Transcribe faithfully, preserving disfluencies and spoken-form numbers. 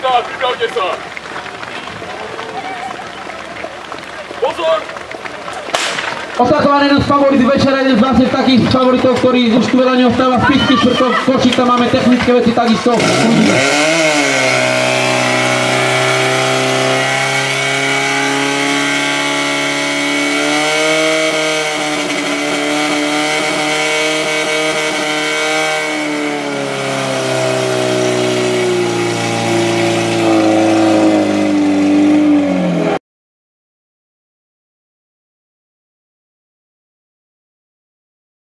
štát, pripravte sa! Pozor! Otakovaný nás favorit večera, jeden z vlastne takých favoritov, ktorý už tu veľa neostáva v písky, štvrtok, Košík, tam máme technické veci takisto.